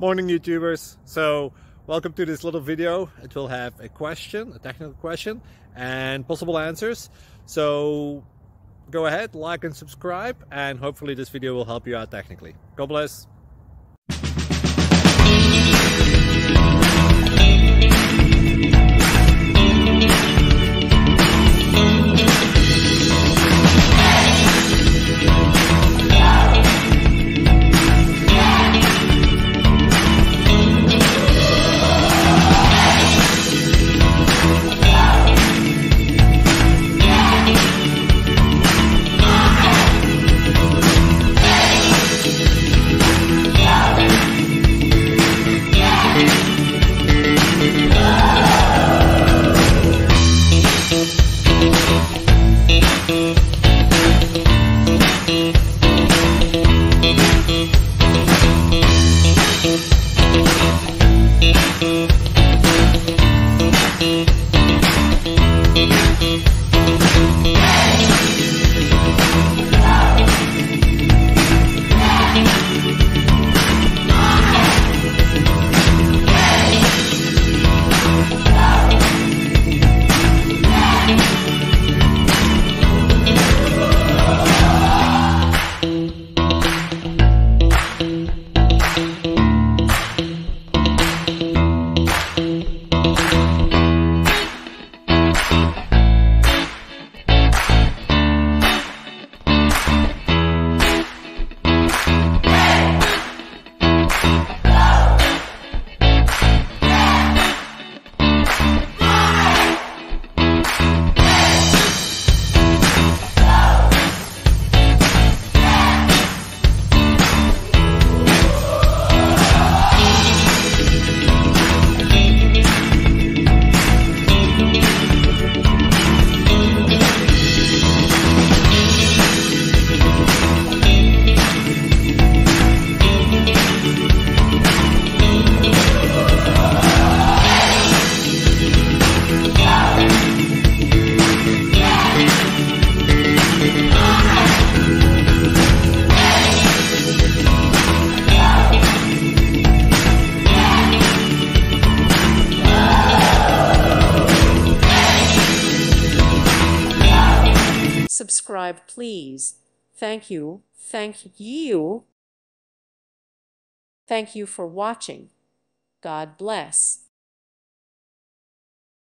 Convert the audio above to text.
Morning YouTubers. So welcome to this little video. It will have a question, a technical question, and possible answers. So go ahead, like and subscribe, and hopefully this video will help you out technically. God bless. Subscribe, please. Thank you. Thank you. Thank you for watching. God bless.